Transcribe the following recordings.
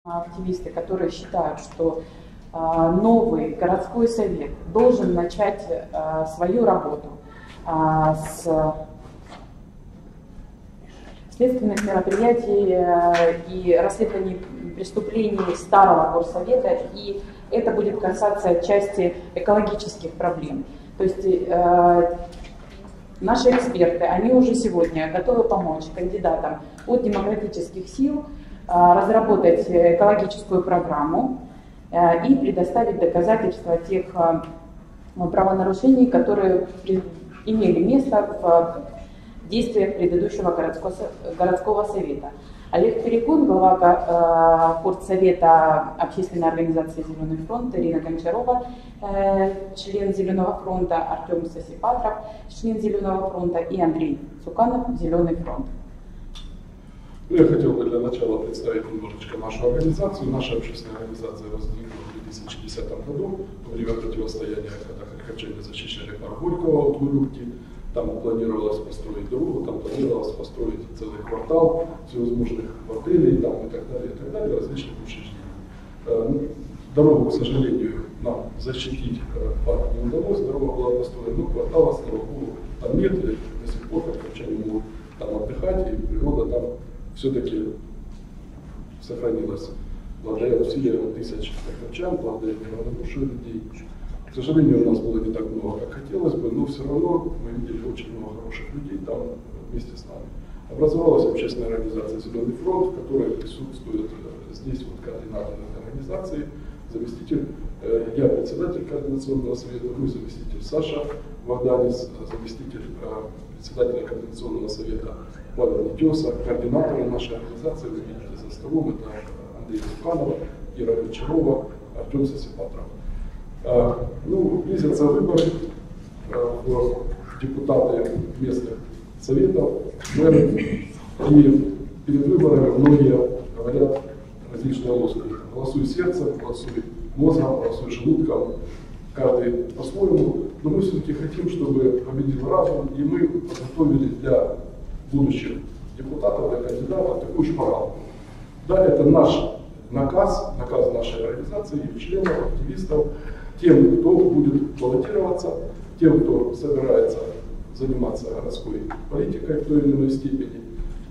Активисты, которые считают, что новый городской совет должен начать свою работу с следственных мероприятий и расследований преступлений старого горсовета, и это будет касаться части экологических проблем. То есть наши эксперты, они уже сегодня готовы помочь кандидатам от демократических сил разработать экологическую программу и предоставить доказательства тех правонарушений, которые имели место в действиях предыдущего городского совета. Олег Перекун, глава Портсовета общественной организации «Зеленый фронт», Ирина Гончарова, член «Зеленого фронта», Артем Сосипатров, член «Зеленого фронта», и Андрей Цуканов, «Зеленый фронт». Я хотел бы для начала представить немножечко нашу организацию. Наша общественная организация возникла в 2010 году во время противостояния, когда харьковчане защищали парк Горького от вырубки. Там планировалось построить дорогу, там планировалось построить целый квартал всевозможных отелей там, и так далее, различных учреждений. Дорогу, к сожалению, нам защитить парк не удалось, дорога была построена, но квартала, слава богу, там нет, и до сих пор харьковчане могут там отдыхать, и природа там все-таки сохранилась благодаря усилиям тысяч харьковчан, благодаря неравнодушию людей. К сожалению, у нас было не так много, как хотелось бы, но все равно мы видели очень много хороших людей там вместе с нами. Образовалась общественная организация «Зеленый фронт», в которой присутствует здесь вот координатор этой организации, заместитель, я председатель координационного совета, мой заместитель Саша Варданис, заместитель председателя координационного совета Павел Нетеса, координаторы нашей организации, вы видите за столом, это Андрей Цуканов, Ира Гончарова, Артем Сосипатров. Близятся выборы в депутаты местных советов, мэров, и перед выборами многие говорят различные лозунги. Голосуй сердцем, голосуй мозгом, голосуй желудком, каждый по-своему, но мы все-таки хотим, чтобы победил разум, и мы подготовили для будущих депутатов, для кандидатов такую шпаргалку. Да, это наш наказ нашей организации, ее членов, активистов, тем, кто будет баллотироваться, тем, кто собирается заниматься городской политикой в той или иной степени.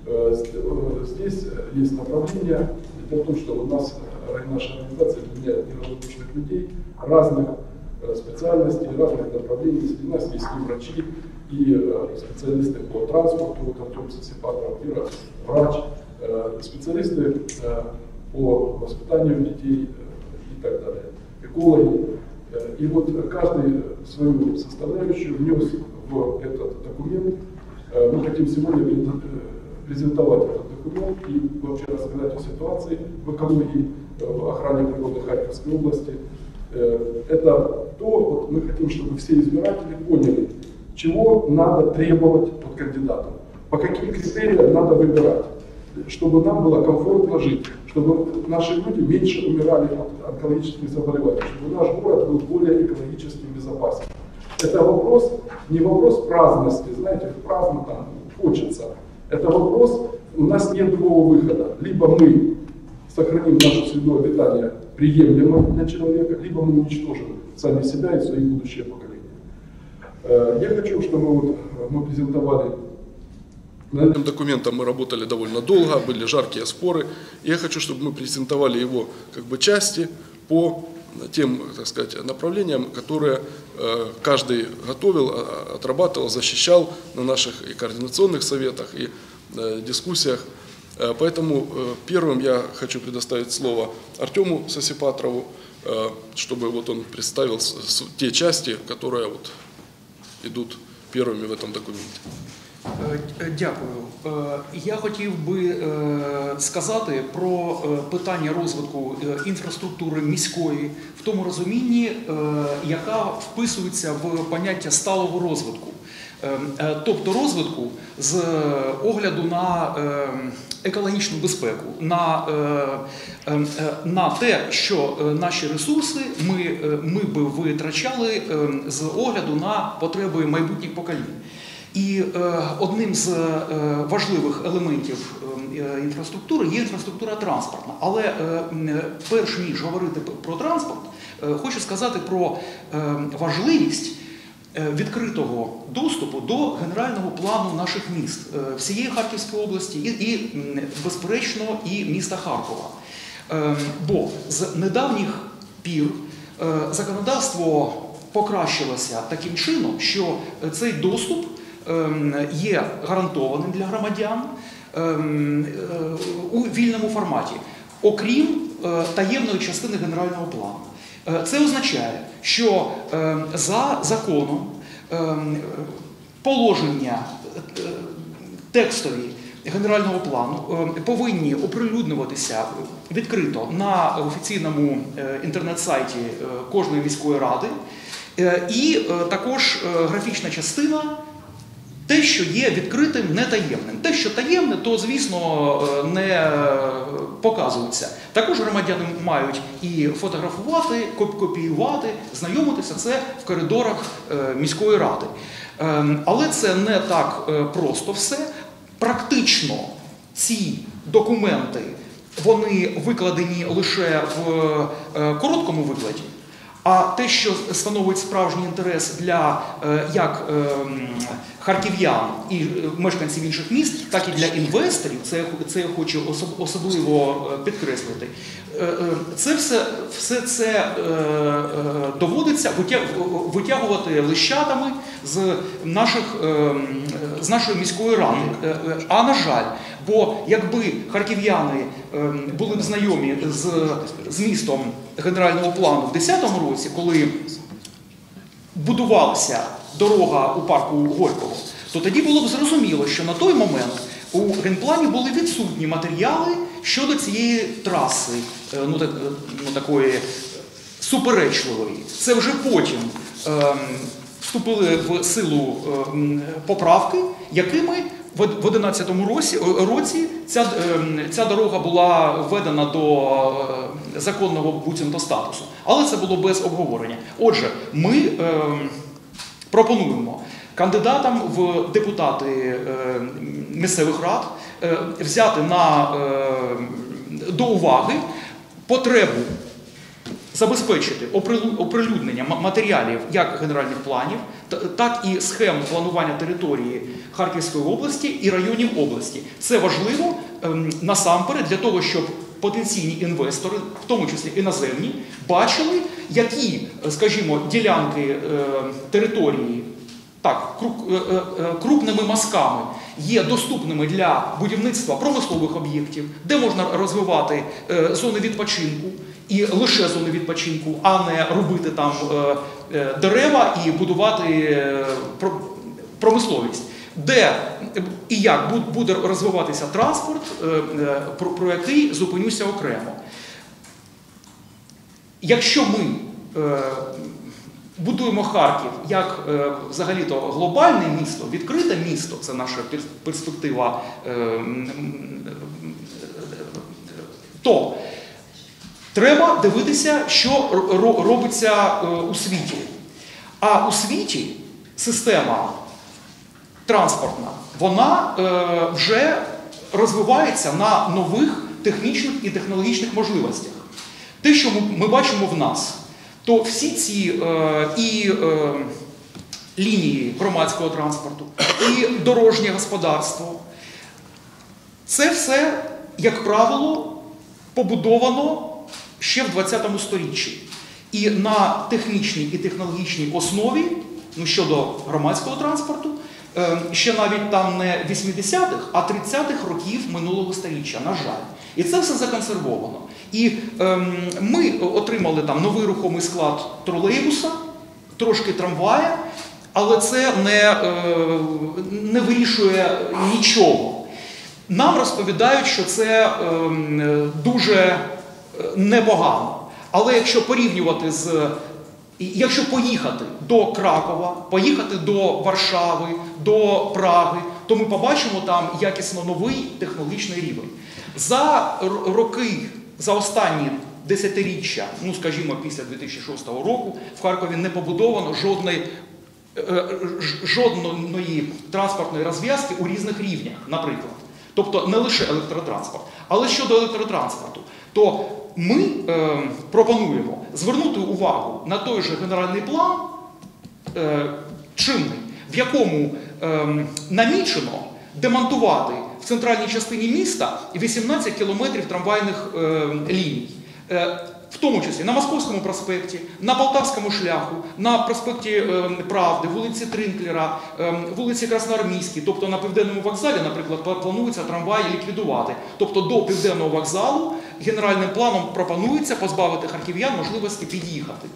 Здесь есть направление. Дело в том, что у нас наша организация объединяет неравнодушных людей разных специальностей, разных направлений. Среди нас есть и врачи, и специалисты по транспорту, вот Артем Сосипатров, врач, специалисты по воспитанию детей и так далее, экологи. И вот каждый свою составляющую внес в этот документ. Мы хотим сегодня презентовать этот документ и вообще рассказать о ситуации в экологии, в охране природы Харьковской области. Это то, вот мы хотим, чтобы все избиратели поняли, чего надо требовать от кандидатов, по каким критериям надо выбирать, чтобы нам было комфортно жить, чтобы наши люди меньше умирали от онкологических заболеваний, чтобы наш город был более экологически безопасен. Это вопрос, не вопрос праздности, знаете, праздно там хочется. Это вопрос, у нас нет другого выхода. Либо мы сохраним наше средное обитание приемлемо для человека, либо мы уничтожим сами себя и свои будущие поколения. Я хочу, чтобы мы презентовали. Над этим документом мы работали довольно долго, были жаркие споры. Я хочу, чтобы мы презентовали его части по тем, так сказать, направлениям, которые каждый готовил, отрабатывал, защищал на наших и координационных советах, и дискуссиях. Поэтому первым я хочу предоставить слово Артему Сосипатрову, чтобы он представил те части, которые идут первыми в этом документе. Дякую. Я хотів би сказати про питання розвитку інфраструктури міської в тому розумінні, яка вписується в поняття сталого розвитку. Тобто розвитку з огляду на екологічну безпеку, на те, що наші ресурси ми би витрачали з огляду на потреби майбутніх поколінь. І одним з важливих елементів інфраструктури є інфраструктура транспортна. Але перш ніж говорити про транспорт, хочу сказати про важливість відкритого доступу до генерального плану наших міст, всієї Харківської області і безперечно, і міста Харкова. Бо з недавніх пір законодавство покращилося таким чином, що цей доступ є гарантованим для громадян у вільному форматі, окрім таємної частини генерального плану. Це означає, що за законом положення текстові генерального плану повинні оприлюднюватися відкрито на офіційному інтернет-сайті кожної міської ради, і також графічна частина – те, що є відкритим, не таємним. Те, що таємне, то, звісно, не показується. Також громадяни мають і фотографувати, копіювати, знайомитися це в коридорах міської ради. Але це не так просто все. Практично ці документи, вони викладені лише в короткому викладі, а те, що становить справжній інтерес для як харків'ян і мешканців інших міст, так і для інвесторів, це я хочу особливо підкреслити, це все це доводиться витягувати лищатами з нашої міської ради. А на жаль, бо якби харків'яни були б знайомі з містом генерального плану в 2010 році, коли будувалася дорога у парку Горького, то тоді було б зрозуміло, що на той момент у генплані були відсутні матеріали щодо цієї траси, такої суперечливої. Це вже потім вступили в силу поправки, якими в 2011 році ця дорога була введена до законного буцімто статусу. Але це було без обговорення. Отже, ми пропонуємо кандидатам в депутати місцевих рад взяти до уваги потребу забезпечити оприлюднення матеріалів як генеральних планів, так і схем планування території Харківської області і районів області. Це важливо насамперед для того, щоб потенційні інвестори, в тому числі іноземні, бачили, які, скажімо, ділянки території крупними мазками є доступними для будівництва промислових об'єктів, де можна розвивати зони відпочинку, і лише зони відпочинку, а не робити там дерева і будувати промисловість. Де і як буде розвиватися транспорт, про який зупинюся окремо. Якщо ми будуємо Харків як взагалі-то глобальне місто, відкрите місто, це наша перспектива, то треба дивитися, що робиться у світі. А у світі система транспортна, вона вже розвивається на нових технічних і технологічних можливостях. Те, що ми бачимо в нас, то всі ці лінії громадського транспорту, і дорожнє господарство, це все, як правило, побудовано ще в 20 сторіччі. І на технічній і технологічній основі, щодо громадського транспорту, ще навіть там не 80-х, а 30-х років минулого сторіччя, на жаль. І це все законсервовано. І ми отримали там новий рухомий склад тролейбуса, трошки трамвая, але це не вирішує нічого. Нам розповідають, що це дуже непогано. Але якщо порівнювати якщо поїхати до Кракова, поїхати до Варшави, до Праги, то ми побачимо там якісно новий технологічний рівень. За роки, за останні десятиріччя, скажімо, після 2006 року, в Харкові не побудовано жодної жодної транспортної розв'язки у різних рівнях, наприклад. Тобто не лише електротранспорт. Але щодо електротранспорту, то ми пропонуємо звернути увагу на той же генеральний план чинний, в якому намічено демонтувати в центральній частині міста 18 кілометрів трамвайних ліній. В тому числі на Московському проспекті, на Полтавському шляху, на проспекті Правди, вулиці Тринклера, вулиці Красноармійській, тобто на Південному вокзалі, наприклад, планується трамваї ліквідувати. Тобто до Південного вокзалу генеральним планом пропонується позбавити харків'ян можливості під'їхати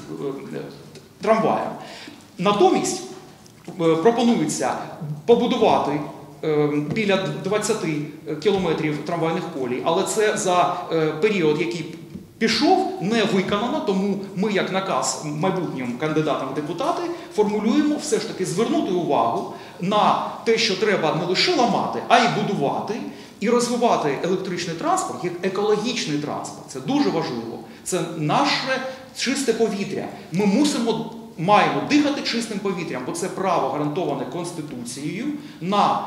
трамваєм. Натомість пропонується побудувати біля 20 кілометрів трамвайних колій, але це за період, який пішов, не виконано, тому ми, як наказ майбутнім кандидатам в депутати, формулюємо все ж таки звернути увагу на те, що треба не лише ламати, а й будувати, і розвивати електричний транспорт як екологічний транспорт. Це дуже важливо. Це наше чисте повітря. Ми маємо дихати чистим повітрям, бо це право гарантоване Конституцією на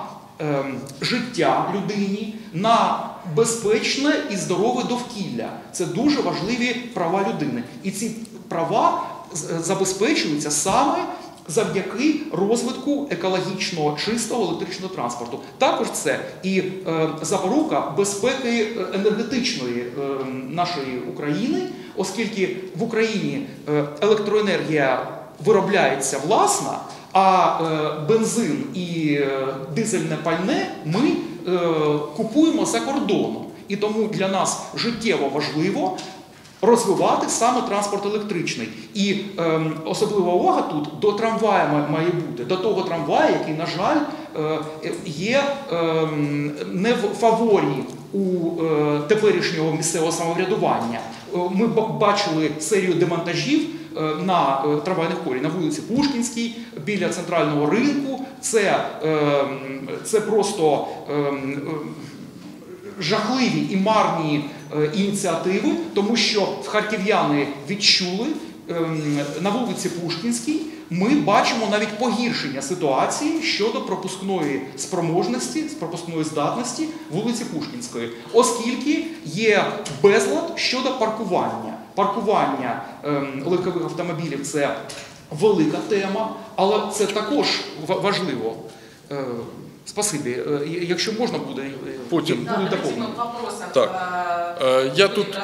життя людині, на безпечне і здорове довкілля. Це дуже важливі права людини. І ці права забезпечуються саме завдяки розвитку екологічного, чистого електричного транспорту. Також це і запорука безпеки енергетичної нашої України, оскільки в Україні електроенергія виробляється власна, а бензин і дизельне пальне ми купуємо за кордоном. І тому для нас життєво важливо розвивати саме транспорт електричний. І особлива увага тут до трамвая має бути, до того трамвая, який, на жаль, є не в фаворі у теперішнього місцевого самоврядування. Ми бачили серію демонтажів на трамвайних колій на вулиці Пушкінській, біля центрального ринку. Це просто жахливі і марні ініціативи, тому що харків'яни відчули на вулиці Пушкінській, ми бачимо навіть погіршення ситуації щодо пропускної спроможності, пропускної здатності вулиці Пушкінської, оскільки є безлад щодо паркування. Паркування легкових автомобілів – це велика тема, але це також важливо. Спасибі. Якщо можна буде, потім доповнити. Так. Я тут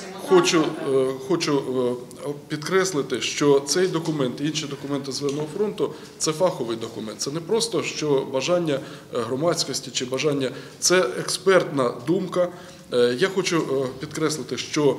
хочу підкреслити, що цей документ і інші документи Зеленого фронту – це фаховий документ. Це не просто що бажання громадськості чи бажання, це експертна думка. Я хочу підкреслити, що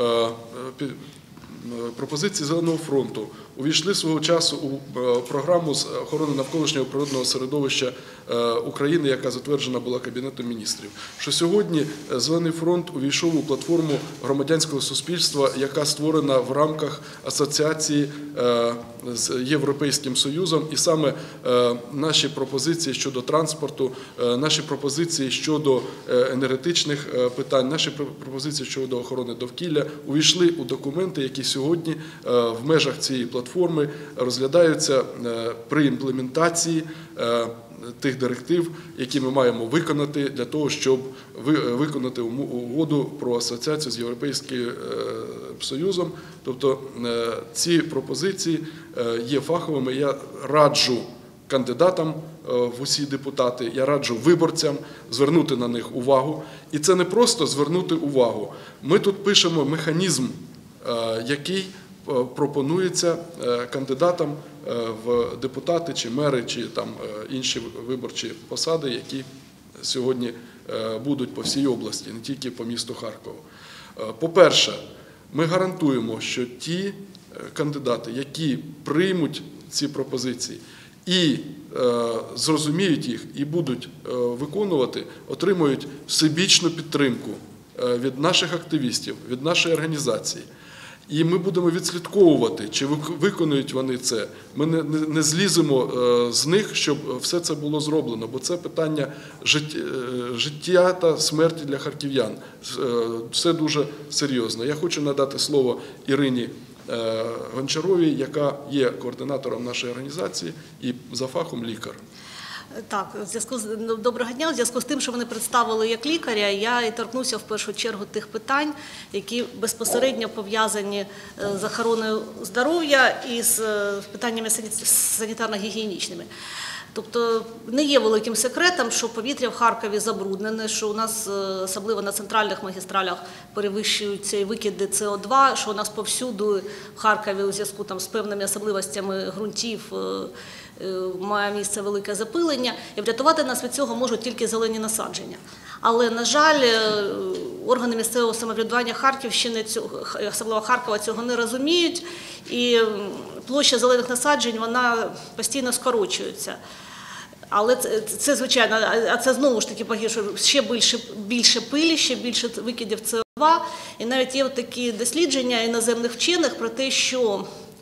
пропозиції Зеленого фронту увійшли свого часу у програму з охорони навколишнього природного середовища України, яка затверджена була Кабінетом міністрів. Що сьогодні Зелений фронт увійшов у платформу громадянського суспільства, яка створена в рамках асоціації з Європейським Союзом. І саме наші пропозиції щодо транспорту, наші пропозиції щодо енергетичних питань, наші пропозиції щодо охорони довкілля увійшли у документи, які сьогодні в межах цієї платформи розглядаються при імплементації тих директив, які ми маємо виконати для того, щоб виконати угоду про асоціацію з Європейським Союзом. Тобто ці пропозиції є фаховими. Я раджу кандидатам в усі депутати, я раджу виборцям звернути на них увагу. І це не просто звернути увагу. Ми тут пишемо механізм, який пропонується кандидатам в депутати, чи мери, чи там інші виборчі посади, які сьогодні будуть по всій області, не тільки по місту Харкову. По-перше, ми гарантуємо, що ті кандидати, які приймуть ці пропозиції і зрозуміють їх, і будуть виконувати, отримують всебічну підтримку від наших активістів, від нашої організації. І ми будемо відслідковувати, чи виконують вони це. Ми не зліземо з них, щоб все це було зроблено, бо це питання життя та смерті для харків'ян. Все дуже серйозно. Я хочу надати слово Ірині Гончаровій, яка є координатором нашої організації і за фахом лікар. Так, доброго дня. У зв'язку з тим, що вони представили як лікаря, я і торкнуся в першу чергу тих питань, які безпосередньо пов'язані з охороною здоров'я і з питаннями санітарно-гігієнічними. Тобто не є великим секретом, що повітря в Харкові забруднене, що у нас, особливо на центральних магістралях, перевищуються і викиди СО2, що у нас повсюду в Харкові у зв'язку з певними особливостями ґрунтів має місце велике запилення, і врятувати нас від цього можуть тільки зелені насадження. Але, на жаль, органи місцевого самоврядування Харківщини, особливо Харкова, цього не розуміють, і площа зелених насаджень, вона постійно скорочується. Але це звичайно, а це знову ж таки погіршує ще більше пилі, ще більше викидів СО2. І навіть є такі дослідження іноземних вчених про те, що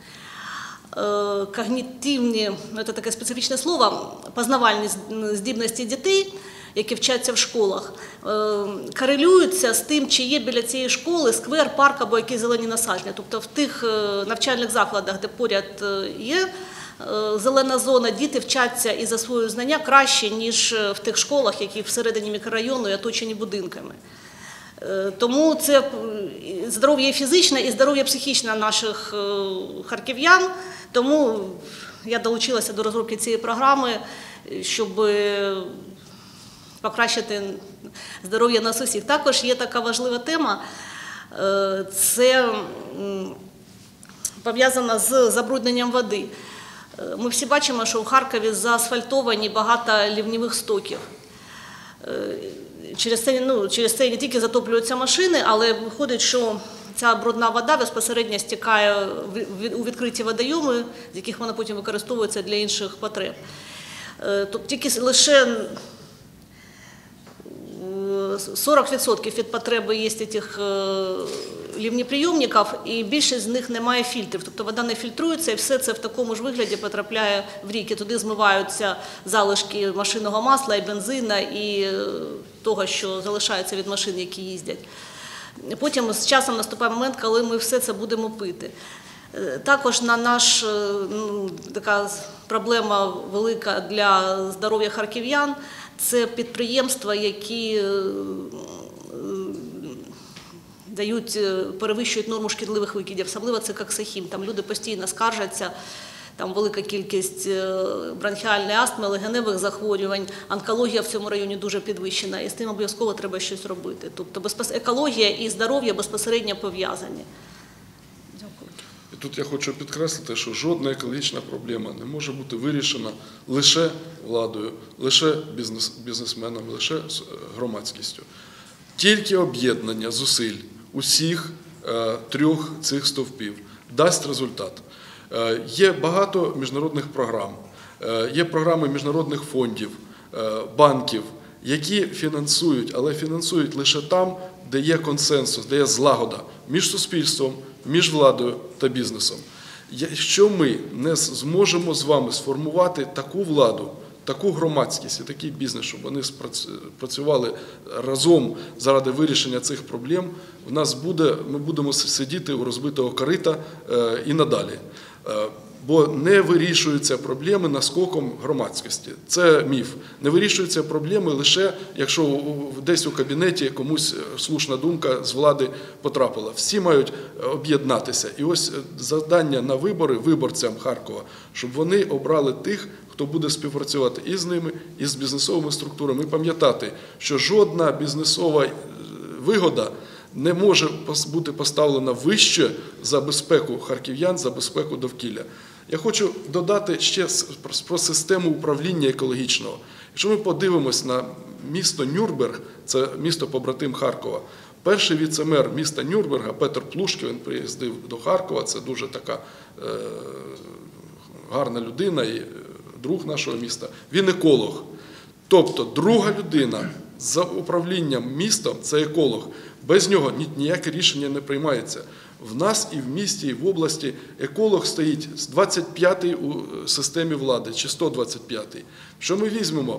когнітивні, це таке специфічне слово, познавальні здібності дітей, які вчаться в школах, корелюються з тим, чи є біля цієї школи сквер, парк або якісь зелені насадження. Тобто в тих навчальних закладах, де поряд є зелена зона, діти вчаться і засвоюють знання краще, ніж в тих школах, які всередині мікрорайону і оточені будинками. Тому це здоров'я фізичне і здоров'я психічне наших харків'ян. Тому я долучилася до розробки цієї програми, щоб покращити здоров'я нас усіх. Також є така важлива тема, це пов'язана з забрудненням води. Ми всі бачимо, що в Харкові заасфальтовані багато ливневих стоків. Через це не тільки затоплюються машини, але виходить, що ця брудна вода безпосередньо стікає у відкриті водойоми, з яких вона потім використовується для інших потреб. Тобто тільки лише 40% від потреби є цих ливнеприйомників, і більшість з них не має фільтрів. Тобто вода не фільтрується, і все це в такому ж вигляді потрапляє в ріки. Туди змиваються залишки машинного масла, і бензина, і того, що залишається від машин, які їздять. Потім з часом наступає момент, коли ми все це будемо пити. Також така проблема велика для здоров'я харків'ян – це підприємства, які перевищують норму шкідливих викидів, особливо це Коксахім. Там люди постійно скаржаться, там велика кількість бронхіальної астми, легеневих захворювань, онкологія в цьому районі дуже підвищена, і з тим обов'язково треба щось робити. Тобто екологія і здоров'я безпосередньо пов'язані. Дякую. І тут я хочу підкреслити, що жодна екологічна проблема не може бути вирішена лише владою, лише бізнесменами, лише громадськістю. Тільки об'єднання зусиль усіх трьох цих стовпів дасть результат. Є багато міжнародних програм, є програми міжнародних фондів, банків, які фінансують, але фінансують лише там, де є консенсус, де є злагода між суспільством, між владою та бізнесом. Якщо ми не зможемо з вами сформувати таку владу, таку громадськість і такий бізнес, щоб вони працювали разом заради вирішення цих проблем, ми будемо сидіти у розбитого корита і надалі. Бо не вирішуються проблеми наскоком громадськості. Це міф. Не вирішуються проблеми лише, якщо десь у кабінеті комусь слушна думка з влади потрапила. Всі мають об'єднатися. І ось завдання на вибори виборцям Харкова, щоб вони обрали тих, хто буде співпрацювати і з ними, і з бізнесовими структурами. І пам'ятати, що жодна бізнесова вигода не може бути поставлена вище за безпеку харків'ян, за безпеку довкілля. Я хочу додати ще про систему управління екологічного. Якщо ми подивимось на місто Нюрнберг, це місто побратим Харкова, перший віце-мер міста Нюрнберга Петр Плушків, він приїздив до Харкова, це дуже така гарна людина і друг нашого міста, він еколог. Тобто друга людина за управлінням містом – це еколог. Без нього ніяке рішення не приймається. В нас і в місті, і в області еколог стоїть з 25-й у системі влади, чи 125-й. Що ми візьмемо?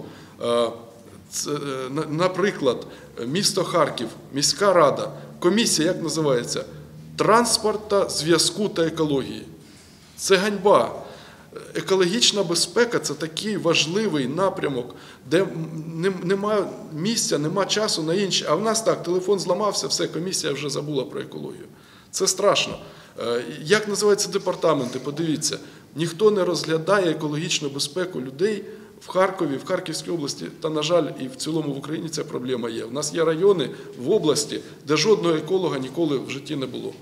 Наприклад, місто Харків, міська рада, комісія, як називається? транспорту, зв'язку та екології. Це ганьба. Екологічна безпека – це такий важливий напрямок, де немає місця, немає часу на інші. А в нас так, телефон зламався, все, комісія вже забула про екологію. Це страшно. Як називаються департаменти? Подивіться, ніхто не розглядає екологічну безпеку людей в Харкові, в Харківській області, та, на жаль, і в цілому в Україні ця проблема є. У нас є райони в області, де жодного еколога ніколи в житті не було.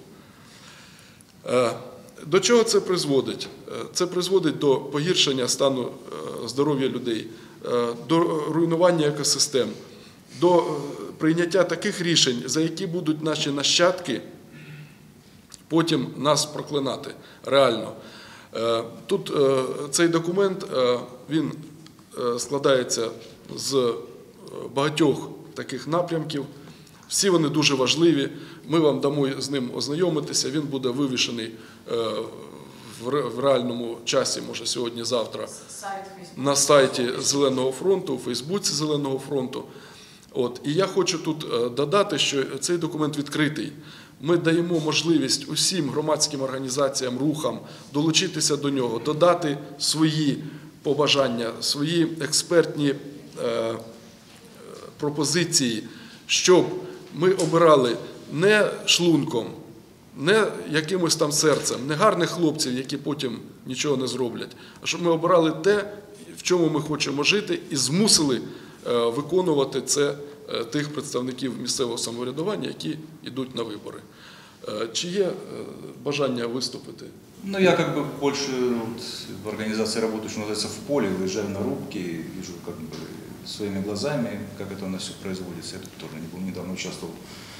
До чого це призводить? Це призводить до погіршення стану здоров'я людей, до руйнування екосистем, до прийняття таких рішень, за які будуть наші нащадки потім нас проклинати. Реально. Тут цей документ, він складається з багатьох таких напрямків. Всі вони дуже важливі. Ми вам дамо з ним ознайомитися. Він буде вивішений в реальному часі, може сьогодні-завтра, на сайті Зеленого фронту, у Фейсбуці Зеленого фронту. І я хочу тут додати, що цей документ відкритий. Ми даємо можливість усім громадським організаціям, рухам долучитися до нього, додати свої побажання, свої експертні пропозиції, щоб ми обирали не шлунком, не якимось там серцем, не гарних хлопців, які потім нічого не зроблять, а щоб ми обирали те, в чому ми хочемо жити, і змусили виконувати це тих представників місцевого самоврядування, які йдуть на вибори. Чи є бажання виступити? Ну, я как бы больше в организации работаю, что называется, в поле, выезжаю на рубки, вижу как бы своими глазами, как это у нас все производится. Я тут тоже недавно участвовал,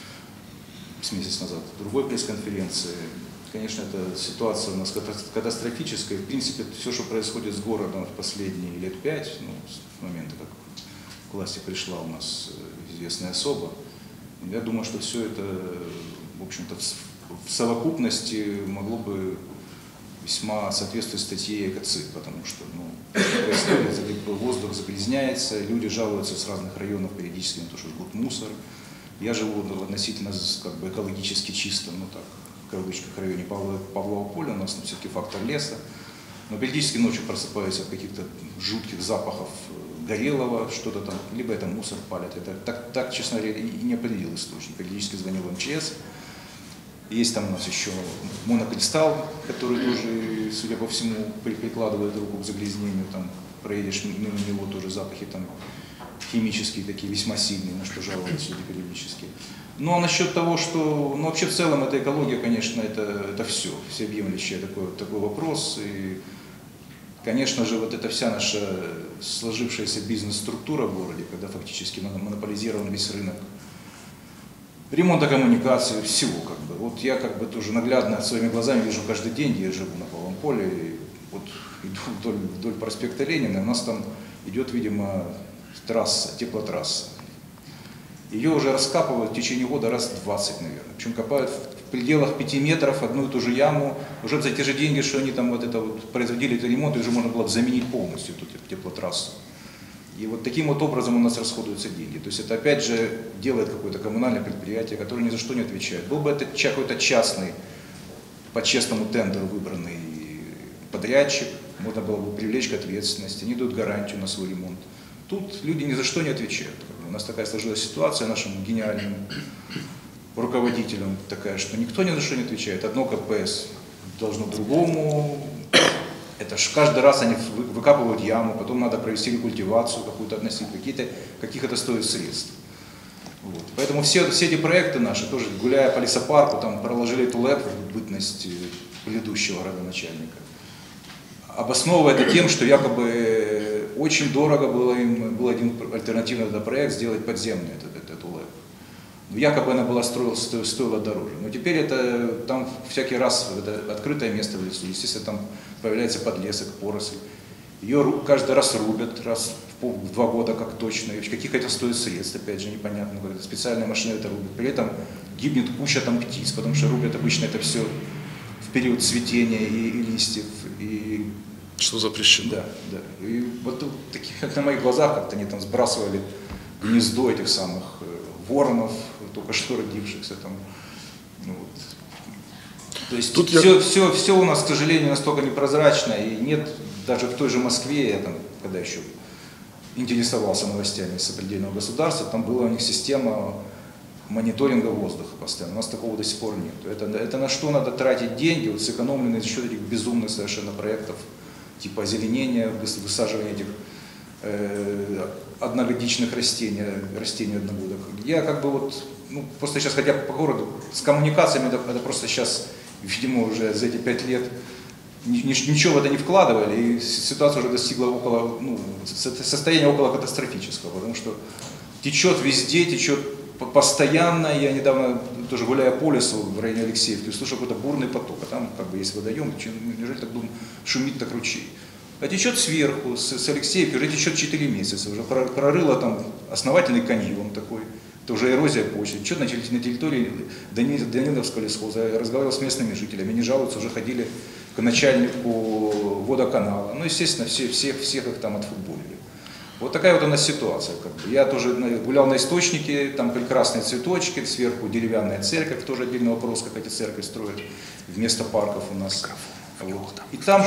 с месяц назад, в другой пресс-конференции. Конечно, эта ситуация у нас катастрофическая. В принципе, все, что происходит с городом в последние лет 5, ну, с момента, как к власти пришла у нас известная особа, я думаю, что все это, в общем-то, в совокупности могло бы весьма соответствовать статье ЭКОЦИД, потому что происходит, воздух загрязняется, люди жалуются с разных районов периодически на то, что жгут мусор. Я живу относительно как бы экологически чистом, ну так, в кавычках, районе Павлова поля, у нас все-таки фактор леса, но периодически ночью просыпаюсь от каких-то жутких запахов горелого, что-то там, либо это мусор палят. Это так, честно говоря, и не определил источник. Периодически звонил в МЧС. Есть там у нас еще монокристалл, который тоже, судя по всему, прикладывает руку к загрязнению. Там проедешь мимо него, тоже запахи там химические такие, весьма сильные, на что жалуются люди периодически. Ну а насчет того, что, ну вообще в целом эта экология, конечно, это все, всеобъемлющий такой вопрос. И, конечно же, вот эта вся наша сложившаяся бизнес-структура в городе, когда фактически монополизирован весь рынок ремонта коммуникаций, всего как бы. Вот я как бы тоже наглядно своими глазами вижу каждый день, я живу на Павловом поле, и вот иду вдоль проспекта Ленина, у нас там идет, видимо, трасса, теплотрасса. Ее уже раскапывают в течение года раз 20, наверное. Причем копают в пределах 5 метров одну и ту же яму. Уже за те же деньги, что они там вот это вот производили этот ремонт, уже можно было заменить полностью эту теплотрассу. И вот таким вот образом у нас расходуются деньги. То есть это опять же делает какое-то коммунальное предприятие, которое ни за что не отвечает. Был бы это какой-то частный, по честному тендеру выбранный подрядчик, можно было бы привлечь к ответственности, они дают гарантию на свой ремонт. Тут люди ни за что не отвечают. У нас такая сложилась ситуация нашим гениальным руководителям такая, что никто ни за что не отвечает. Одно КПС должно другому. Это ж каждый раз они выкапывают яму, потом надо провести рекультивацию какую-то относить, каких это стоит средств. Вот. Поэтому все эти проекты наши, тоже гуляя по лесопарку, там проложили ТУЛЭП в бытность предыдущего градоначальника, обосновывая это тем, что якобы очень дорого был один альтернативный проект сделать подземный этот УЛЭП. Якобы она была стоила дороже. Но теперь это там всякий раз это открытое место в лесу. Естественно, там появляется подлесок, поросль. Ее каждый раз рубят, раз в 2 года как точно. И каких это стоит средств, опять же, непонятно. Специальная машина это рубит. При этом гибнет куча там птиц, потому что рубят обычно это все в период цветения и листьев. И что запрещено. Да, да. И вот таких, на моих глазах как-то они там сбрасывали гнездо этих самых воронов, только что родившихся там. Ну, вот. То есть все у нас, к сожалению, настолько непрозрачно, и нет даже в той же Москве, я там, когда еще интересовался новостями сопредельного государства, там была у них система мониторинга воздуха постоянно. У нас такого до сих пор нет. Это на что надо тратить деньги, вот сэкономленные за счет этих безумных совершенно проектов, типа озеленения, высаживания этих одногодичных растений одногодок. Я как бы вот, ну, просто сейчас, хотя по городу, с коммуникациями это просто сейчас, видимо, уже за эти 5 лет ничего в это не вкладывали, и ситуация уже достигла состояния около катастрофического, потому что течет везде, течет постоянно. Я недавно тоже гуляя по лесу в районе Алексеевки, услышал какой-то бурный поток, а там как бы есть водоем, неужели так шумит так ручей? А течет сверху, с Алексеевки, уже течет 4 месяца, уже прорыло там основательный каньон такой, это уже эрозия почвы. Течет на территории Даниловского лесхоза. Я разговаривал с местными жителями, они жалуются, уже ходили к начальнику водоканала. Ну, естественно, всех их там отфутболили. Вот такая вот у нас ситуация. Как бы. Я тоже гулял на источнике, там прекрасные цветочки, сверху деревянная церковь, тоже отдельный вопрос, как эти церкви строят вместо парков у нас. Вот. И там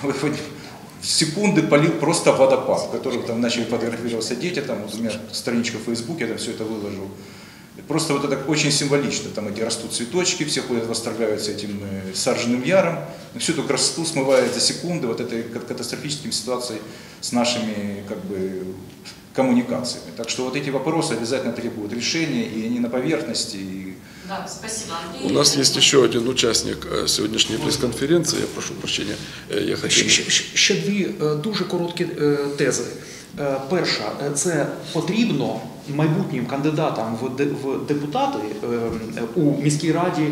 в секунды полил просто водопад, который там начали фотографироваться дети, там вот у меня страничка в Фейсбуке, я там все это выложил. Просто вот это очень символично, там эти растут цветочки, все ходят, восторгаются этим сарженным яром, всю эту красоту смывает за секунды вот этой катастрофической ситуацией с нашими как бы коммуникациями. Так что вот эти вопросы обязательно требуют решения, и они на поверхности. Да, спасибо, Андрей. У нас есть еще один участник сегодняшней прес-конференции, я прошу прощения. Я хотів... Ще дві дуже короткі тези. Перша, це потрібно майбутнім кандидатам в депутати у міській раді,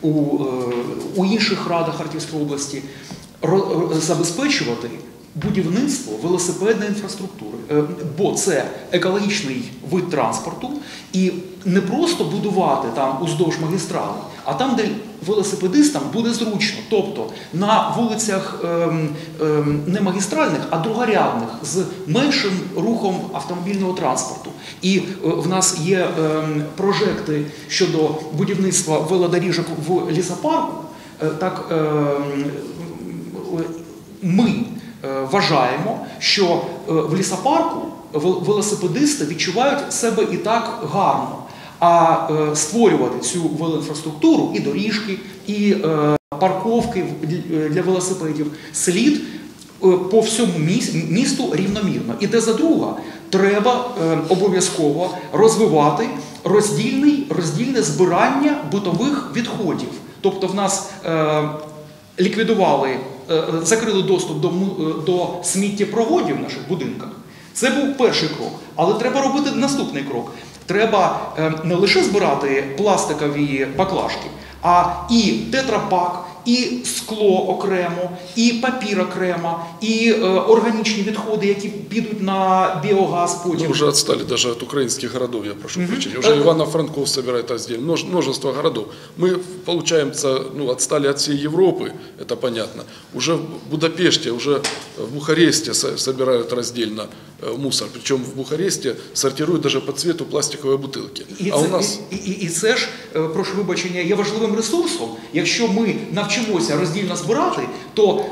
у інших радах Харківської області забезпечувати будівництво велосипедної інфраструктури, бо це екологічний вид транспорту, і не просто будувати там уздовж магістрали, а там, де велосипедистам буде зручно, тобто на вулицях не магістральних, а другорядних, з меншим рухом автомобільного транспорту. І в нас є прожекти щодо будівництва велодоріжок в лісопарку, так ми вважаємо, що в лісопарку велосипедисти відчувають себе і так гарно, а створювати цю велоінфраструктуру, і доріжки, і парковки для велосипедів слід по всьому місту рівномірно. І теза друга, треба обов'язково розвивати роздільне збирання битових відходів. Тобто в нас ліквідували, закрили доступ до сміттєпроводів в наших будинках. Це був перший крок. Але треба робити наступний крок. Треба не лише збирати пластикові баклажки, а і тетрапак, і скло окремо, і папір окремо, і органічні відходи, які підуть на біогаз потім. Мы уже отстали даже от украинских городов, я прошу прощения. Уже Ивано-Франков собирает раздельно, множество городов. Мы, получается, отстали от всей Европы, это понятно. Уже в Будапеште, уже в Бухаресте собирают раздельно мусор. Причем в Бухаресте сортируют даже по цвету пластиковые бутылки. І це ж, прошу вибачення, є важливим ресурсом. Якщо ми навчимося роздільно збирати, то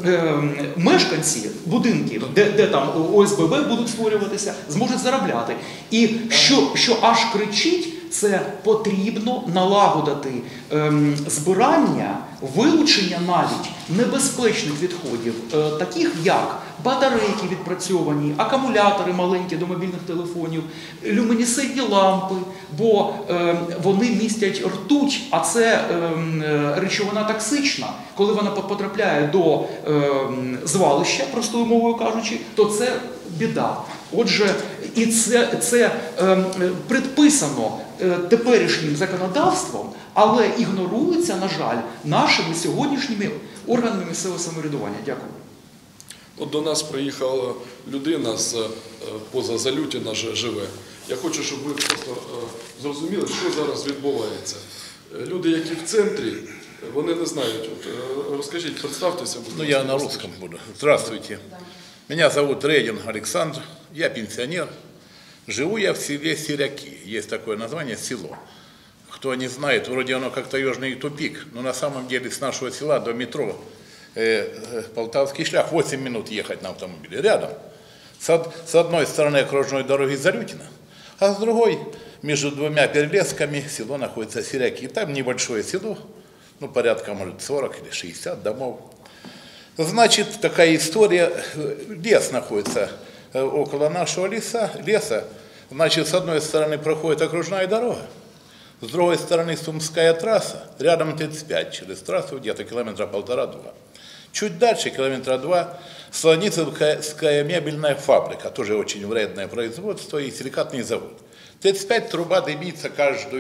мешканці будинків, де там ОСББ будуть створюватися, зможуть заробляти. І що аж кричить, це потрібно налагодити збирання, вилучення навіть небезпечних відходів, таких як батарейки відпрацьовані, акумулятори маленькі до мобільних телефонів, люмінесцентні лампи, бо вони містять ртуть, а це речовина токсична. Коли вона потрапляє до звалища, простою мовою кажучи, то це біда. Отже, і це предписано теперішнім законодавством, але ігнорується, на жаль, нашими сьогоднішніми органами місцевого самоврядування. Дякую. От до нас приїхала людина поза Залютіна живе. Я хочу, щоб ви просто зрозуміли, що зараз відбувається. Люди, які в центрі, вони не знають. Розкажіть, представтеся. Я на русском буду. Здравствуйте. Меня зовут Рейдин Александр, я пенсионер. Живу я в селе Сиряки, есть такое название село. кто не знает, вроде оно как таежный тупик, но на самом деле с нашего села до метро Полтавский шлях 8 минут ехать на автомобиле, рядом. С одной стороны окружной дороги Зарютина, а с другой, между двумя перелесками, село находится Сиряки. И там небольшое село, ну порядка, может, 40 или 60 домов. Значит, такая история, лес находится около нашего леса. Значит, с одной стороны проходит окружная дорога, с другой стороны Сумская трасса, рядом ТЭЦ-5, через трассу где-то километра 1,5-2. Чуть дальше, километра 2, Солоницынская мебельная фабрика, тоже очень вредное производство, и силикатный завод. ТЭЦ-5 труба дымится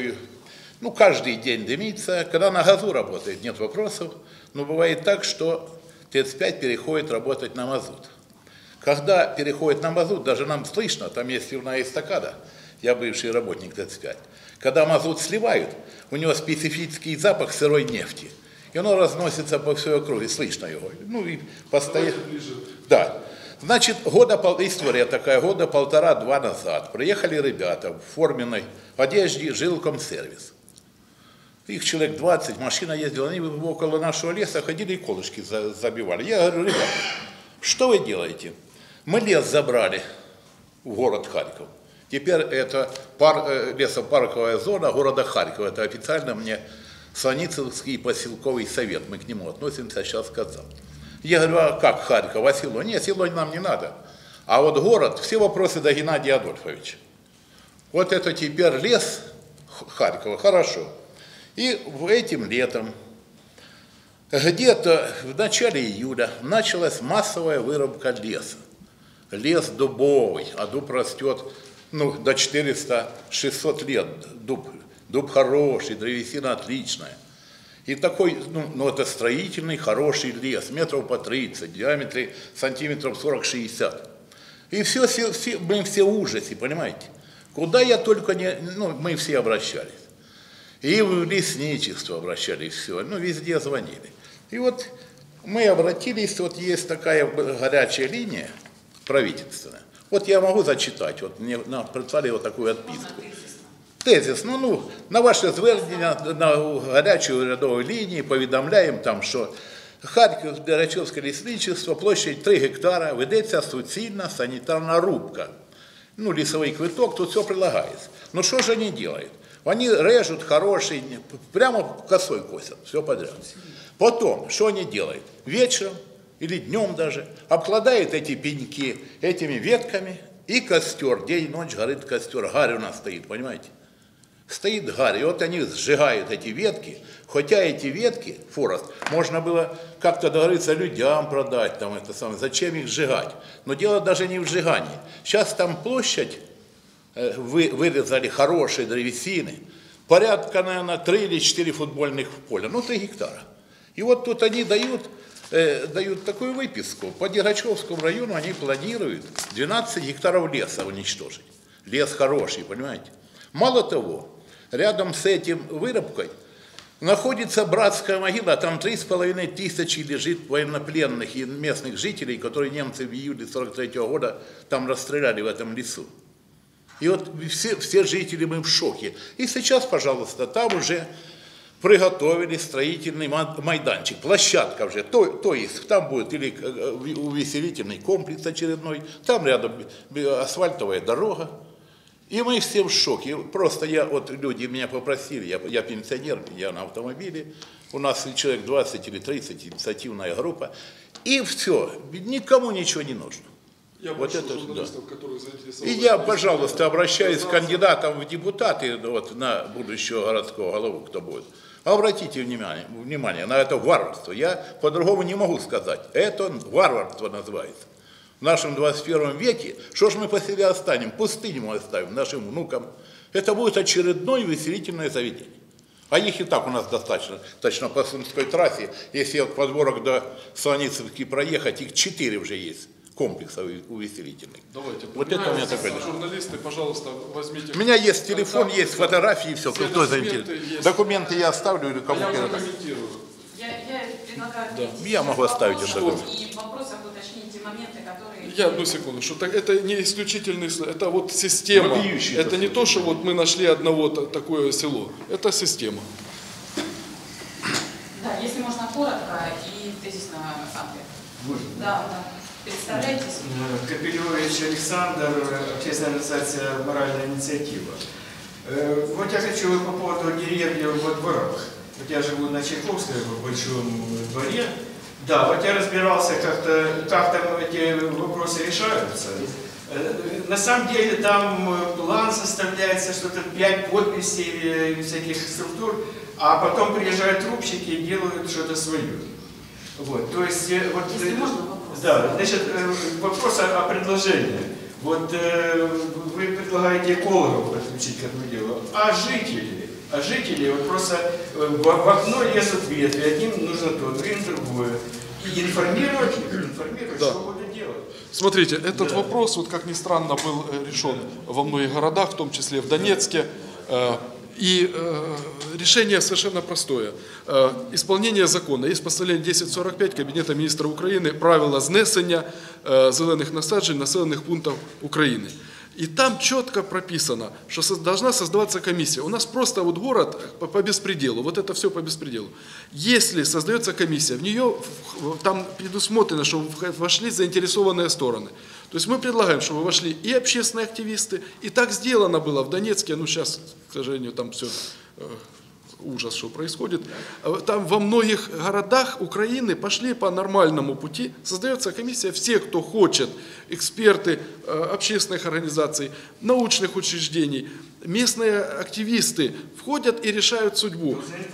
каждый день дымится. Когда на газу работает, нет вопросов, но бывает так, что ТЭЦ-5 переходит работать на мазут. Когда переходит на мазут, даже нам слышно, там есть пивная эстакада, я бывший работник ТЭЦ-5. Когда мазут сливают, у него специфический запах сырой нефти. И оно разносится по всей округе, слышно его. Ну и постоянно. Да. Значит, история такая, года 1,5-2 назад приехали ребята в форменной одежде жилкомсервис. Их человек 20, машина ездила, они около нашего леса ходили и колышки забивали. Я говорю, ребята, что вы делаете? Мы лес забрали в город Харьков. Теперь это лесопарковая зона города Харькова. Это официально мне Солоницынский поселковый совет. Мы к нему относимся, сейчас сказал. Я говорю, а как Харьков, а село? Нет, село нам не надо. А вот город, все вопросы до Геннадия Адольфовича. Вот это теперь лес Харькова, хорошо. И этим летом, где-то в начале июля, началась массовая вырубка леса. Лес дубовый, а дуб растет до 400-600 лет. Дуб хороший, древесина отличная. И такой, это строительный, хороший лес, метров по 30, в диаметре сантиметров 40-60. И мы все в ужасе, понимаете? Куда я только мы все обращались. И в лесничество обращались, все, везде звонили. И вот мы обратились, вот есть такая горячая линия правительственная. Вот я могу зачитать, вот мне прислали вот такую отписку. Тезис, на ваше звернення, на гарячу рядову лінію повідомляємо там, що Харків-Дерачовське лісничество, площадь 3 гектара, ведеться суцільна санітарна рубка. Лесовый квиток, тут все прилагается. Но что же они делают? Они режут хороший, прямо косой косят, все подряд. Потом, что они делают? Вечером или днем даже обкладают эти пеньки этими ветками, и костер, день и ночь горит костер, гарь у нас стоит, понимаете? Стоит гарь, и вот они сжигают эти ветки, хотя эти ветки, форост, можно было как-то договориться людям продать, зачем их сжигать? Но дело даже не в сжигании. Сейчас там площадь вырезали хорошей древесины, порядка, наверное, 3 или 4 футбольных поля, 3 гектара. И вот тут они дают такую выписку. По Дергачевскому району они планируют 12 гектаров леса уничтожить. Лес хороший, понимаете? Мало того, рядом с этим вырубкой находится братская могила, там 3500 лежит военнопленных и местных жителей, которые немцы в июле 1943 года там расстреляли в этом лесу. И вот все жители мы в шоке. И сейчас, пожалуйста, там уже приготовили строительный майданчик, площадка уже, то есть там будет или увеселительный комплекс очередной, там рядом асфальтовая дорога. И мы все в шоке. Просто люди меня попросили, я пенсионер, я на автомобиле, у нас человек 20 или 30, инициативная группа, и все, никому ничего не нужно. Я вот это, журналистов, которые заинтересованы. И я, пожалуйста, обращаюсь к кандидатам в депутаты на будущего городского голову, кто будет. Обратите внимание на это варварство. Я по-другому не могу сказать. Это варварство называется. В нашем 21 веке, что ж мы по себе оставим? Пустыню мы оставим нашим внукам. Это будет очередное веселительное заведение. А их и так у нас достаточно. Точно по Сумской трассе, если от Подворок до Солоницынки проехать, их 4 уже есть комплексов увеселительных. Давайте, вот это у меня такое. Журналисты, пожалуйста, возьмите. У меня есть телефон, есть фотографии, все. Кто документы, документы я оставлю или кому-то. Я уже комментирую. Я предлагаю Да. Я могу оставить это. и в вопросах уточнить те моменты, которые... Я одну секунду, что это не исключительный, это вот система. Вопиющий Это это не то, что вот мы нашли одного такое село. Это система. Да, если можно коротко и тезисно, Андрей. Да, да. Представляйтесь. Капелевич Александр, общественная организация «Моральная инициатива». Вот я хочу по поводу деревьев во дворах. Вот я живу на Чайковской, в большом дворе. Да, вот я разбирался, как там эти вопросы решаются. На самом деле там план составляется, что-то 5 подписей всяких структур, а потом приезжают трубщики и делают что-то свое. Вот, то есть, вот, Если можно, вопрос. Да, значит, вопрос о предложении. Вот вы предлагаете экологов подключить к этому делу, а жители вот просто в окно лезут ветви, одним нужно то, другим другое. И информировать, Да. что будут делать. Смотрите, этот вопрос, вот как ни странно, был решен во многих городах, в том числе в Донецке. И решение совершенно простое. Исполнение закона. Есть постановление 1045 Кабінету міністрів України правила знесення зелених насаджень населених пунктов Украины. И там четко прописано, что должна создаваться комиссия. У нас просто вот город по беспределу, вот это все по беспределу. Если создается комиссия, в нее там предусмотрено, что вошли заинтересованные стороны. То есть мы предлагаем, чтобы вошли и общественные активисты, и так сделано было в Донецке, ну сейчас, к сожалению, там все ужас, что происходит. Там во многих городах Украины пошли по нормальному пути. Создается комиссия, все, кто хочет, эксперты общественных организаций, научных учреждений, местные активисты входят и решают судьбу.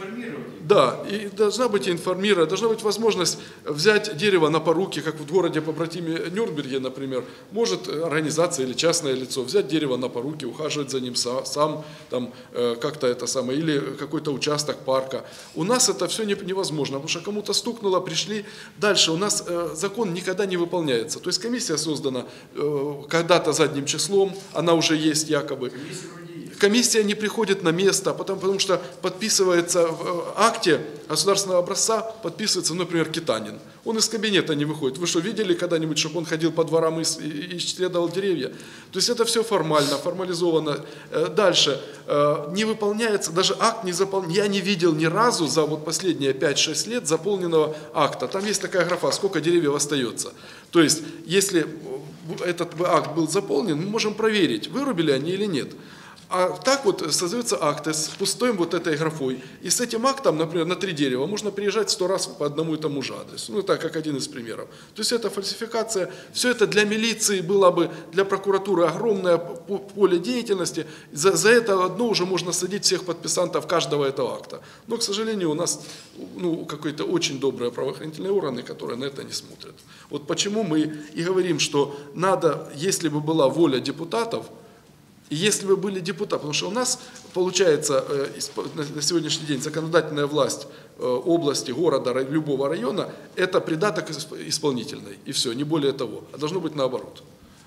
Да, и должна быть информирована, должна быть возможность взять дерево на поруки, как в городе побратиме Нюрнберге, например, может организация или частное лицо взять дерево на поруки, ухаживать за ним сам, там как-то это самое, или какой-то участок парка. У нас это все невозможно, потому что кому-то стукнуло, пришли. Дальше у нас закон никогда не выполняется. То есть комиссия создана когда-то задним числом, она уже есть якобы. Комиссия не приходит на место, потому что подписывается в акте государственного образца, подписывается, например, Китанин. Он из кабинета не выходит. Вы что, видели когда-нибудь, чтобы он ходил по дворам и исследовал деревья? То есть это все формально, формализовано. Дальше не выполняется, даже акт не заполняется. Я не видел ни разу за вот последние 5-6 лет заполненного акта. Там есть такая графа, сколько деревьев остается. То есть, если этот акт был заполнен, мы можем проверить, вырубили они или нет. А так вот создаются акты с пустой вот этой графой. И с этим актом, например, на 3 дерева можно приезжать 100 раз по одному и тому же адресу. Ну, так как один из примеров. То есть это фальсификация. Все это для милиции было бы, для прокуратуры огромное поле деятельности. За это одно уже можно садить всех подписантов каждого этого акта. Но, к сожалению, у нас какие-то очень добрые правоохранительные органы, которые на это не смотрят. Вот почему мы и говорим, что надо, если бы была воля депутатов, и если бы были депутаты, потому что у нас, получается, на сегодняшний день законодательная власть области, города, любого района, это придаток исполнительной, и все, не более того. А должно быть наоборот.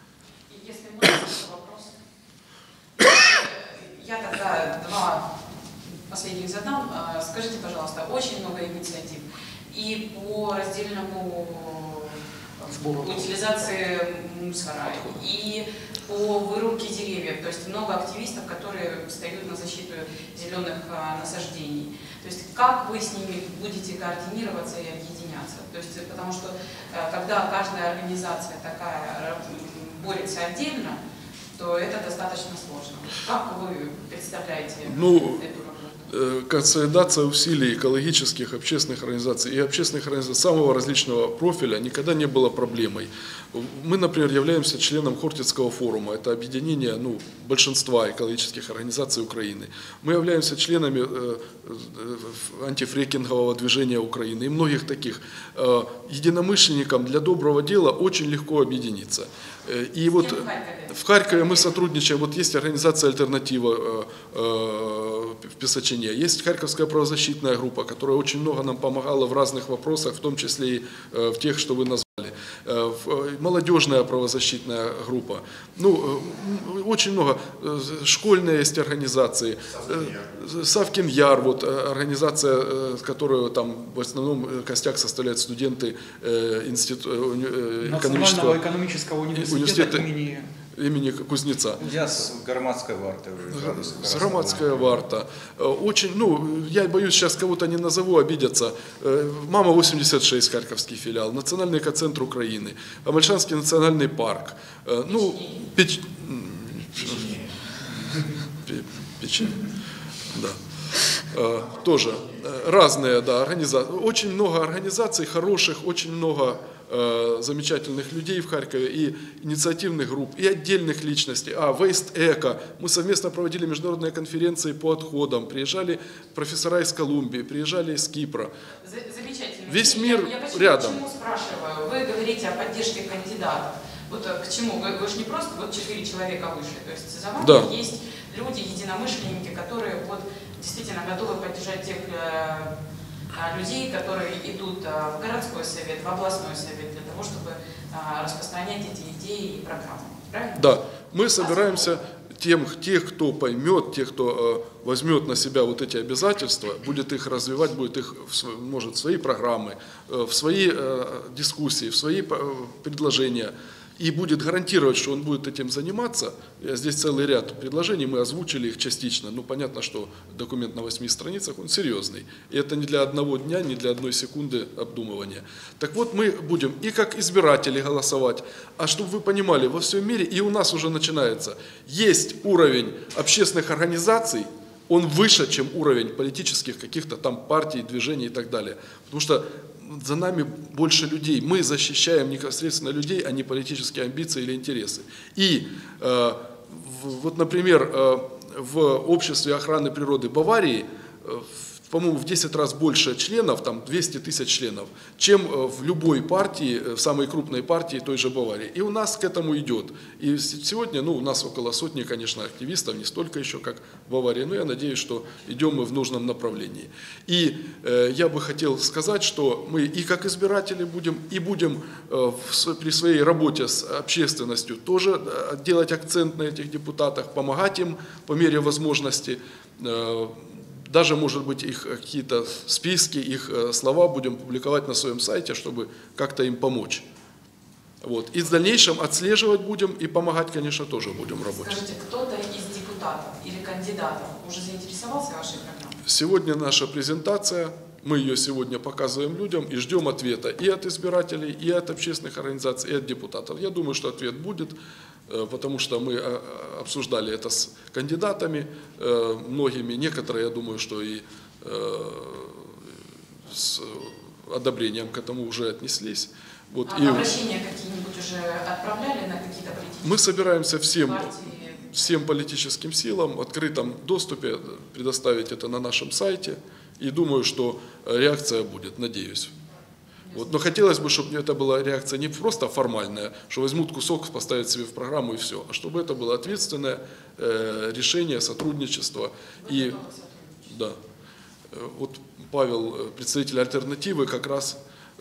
Если можно, вопрос. Я тогда 2 последних задам. Скажите, пожалуйста, очень много инициатив. И по раздельному утилизации мусора, и по вырубке деревьев, то есть много активистов, которые встают на защиту зеленых насаждений. То есть как вы с ними будете координироваться и объединяться? То есть, потому что когда каждая организация такая борется отдельно, то это достаточно сложно. Как вы представляете эту работу? Консолидация усилий экологических, общественных организаций и общественных организаций самого различного профиля никогда не была проблемой. Мы, например, являемся членом Хортицкого форума, это объединение большинства экологических организаций Украины. Мы являемся членами антифрекингового движения Украины и многих таких. Единомышленникам для доброго дела очень легко объединиться. И вот в Харькове мы сотрудничаем, вот есть организация «Альтернатива» в Песочине, есть Харьковская правозащитная группа, которая очень много нам помогала в разных вопросах, в том числе и в тех, что вы назвали. молодежная правозащитная группа. Ну, очень много. Школьные есть организации. Савкин Яр, вот организация, которую там в основном костяк составляют студенты Национального экономического университета имени Кузнеца. Я с Громадской варты. С Громадская варта. Очень, ну, я боюсь, сейчас кого-то не назову, обидятся. Мама 86, Харьковский филиал, Национальный экоцентр Украины, Амальшанский национальный парк. Ну, Печень. Да. Тоже разные, да, организации. Очень много организаций хороших, очень много замечательных людей в Харькове, и инициативных групп, и отдельных личностей. Waste Eco. Мы совместно проводили международные конференции по отходам. Приезжали профессора из Колумбии, приезжали из Кипра. Замечательно. Весь мир я рядом. Почему спрашиваю? Вы говорите о поддержке кандидатов. Вот к чему? Вы же не просто вот 4 человека вышли. То есть за вами есть люди, единомышленники, которые вот действительно готовы поддержать тех людей, которые идут в городской совет, в областной совет для того, чтобы распространять эти идеи и программы. Правильно? Да, мы собираемся тех, кто поймет, тех, кто возьмет на себя вот эти обязательства, будет их развивать, будет их, может, в свои программы, в свои дискуссии, в свои предложения, и будет гарантировать, что он будет этим заниматься. Здесь целый ряд предложений, мы озвучили их частично. Ну, понятно, что документ на 8 страницах, он серьезный. И это не для одного дня, не для одной секунды обдумывания. Так вот, мы будем и как избиратели голосовать, а чтобы вы понимали, во всем мире, и у нас уже начинается, есть уровень общественных организаций, он выше, чем уровень политических каких-то там партий, движений и так далее. Потому что за нами больше людей. Мы защищаем непосредственно людей, а не политические амбиции или интересы. И вот, например, в обществе охраны природы Баварии, по-моему, в 10 раз больше членов, там 200 тысяч членов, чем в любой партии, в самой крупной партии той же Баварии. И у нас к этому идет. И сегодня, ну, у нас около сотни, конечно, активистов, не столько еще, как в Баварии, но я надеюсь, что идем мы в нужном направлении. И я бы хотел сказать, что мы и как избиратели будем, и будем при своей работе с общественностью тоже делать акцент на этих депутатах, помогать им по мере возможности. Даже, может быть, их какие-то списки, их слова будем публиковать на своем сайте, чтобы как-то им помочь. Вот. И в дальнейшем отслеживать будем и помогать, конечно, тоже будем работать. Скажите, кто-то из депутатов или кандидатов уже заинтересовался вашей программой? Сегодня наша презентация, мы ее сегодня показываем людям и ждем ответа и от избирателей, и от общественных организаций, и от депутатов. Я думаю, что ответ будет, потому что мы обсуждали это с кандидатами, многими, некоторые, я думаю, что и с одобрением к этому уже отнеслись. Вот, и обращения какие-нибудь уже отправляли на какие-то политические мы собираемся партии? всем политическим силам в открытом доступе предоставить это на нашем сайте. И думаю, что реакция будет, надеюсь. Вот. Но хотелось бы, чтобы это была реакция не просто формальная, что возьмут кусок, поставят себе в программу и все, а чтобы это было ответственное решение, сотрудничество. И да, вот Павел, представитель альтернативы, как раз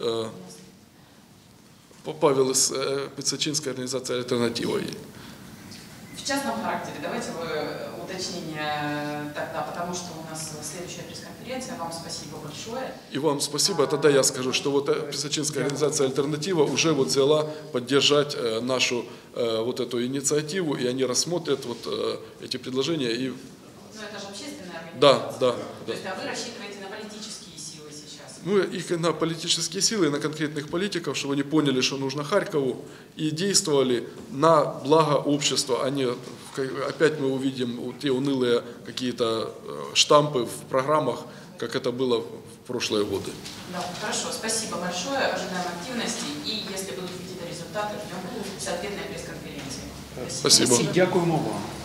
Павел из Пиццачинской организации «Альтернатива». В частном характере давайте уточнение тогда, потому что у нас следующая пресс-конференция. Вам спасибо большое. И вам спасибо. Тогда я скажу, что вот Пиццачинская организация «Альтернатива» уже вот взяла поддержать нашу вот эту инициативу, и они рассмотрят вот эти предложения. И... Но это же общественная организация. Да. То есть, а вы рассчитываете на политические силы сейчас? Ну, и на политические силы, и на конкретных политиков, чтобы они поняли, что нужно Харькову, и действовали на благо общества, а не опять мы увидим те унылые какие-то штампы в программах, как это было в прошлые годы. Да, хорошо, спасибо большое, ожидаем активности, и если будут какие-то результаты, ждем соответной пресс-конференции. Спасибо. Дякуємо вам.